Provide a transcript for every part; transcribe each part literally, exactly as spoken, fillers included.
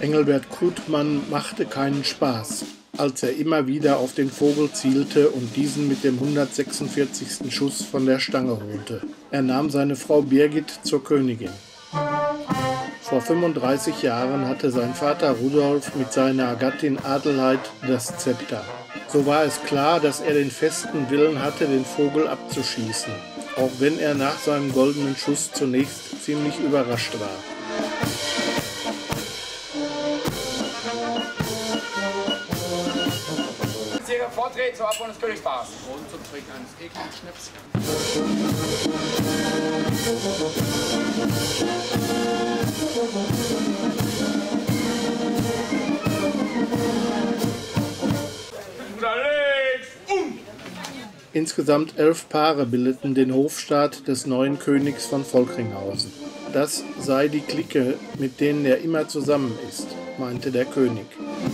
Engelbert Krutmann machte keinen Spaß, als er immer wieder auf den Vogel zielte und diesen mit dem hundertsechsundvierzigsten Schuss von der Stange holte. Er nahm seine Frau Birgit zur Königin. Vor fünfunddreißig Jahren hatte sein Vater Rudolf mit seiner Gattin Adelheid das Zepter. So war es klar, dass er den festen Willen hatte, den Vogel abzuschießen, auch wenn er nach seinem goldenen Schuss zunächst ziemlich überrascht war. Ihre Vorträge zur Abholung des Königspaars. Und zum Trinken eines ekligen Schnäpschen. Insgesamt elf Paare bildeten den Hofstaat des neuen Königs von Volkringhausen. Das sei die Clique, mit denen er immer zusammen ist, meinte der König.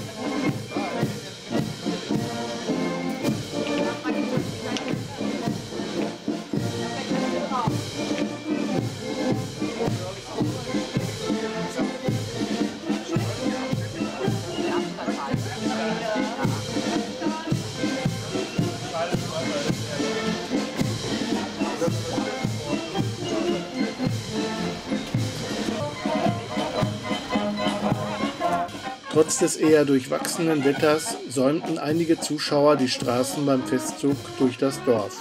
Trotz des eher durchwachsenen Wetters säumten einige Zuschauer die Straßen beim Festzug durch das Dorf.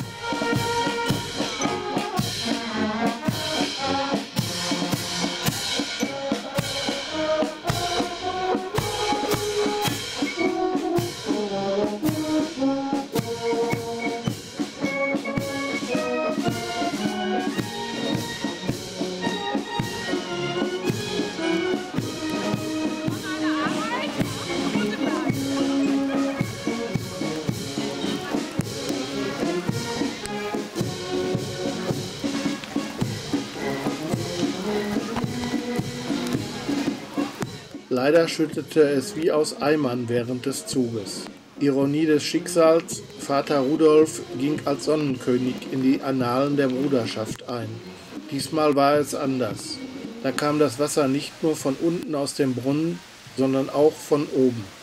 Leider schüttete es wie aus Eimern während des Zuges. Ironie des Schicksals, Vater Rudolf ging als Sonnenkönig in die Annalen der Bruderschaft ein. Diesmal war es anders. Da kam das Wasser nicht nur von unten aus dem Brunnen, sondern auch von oben.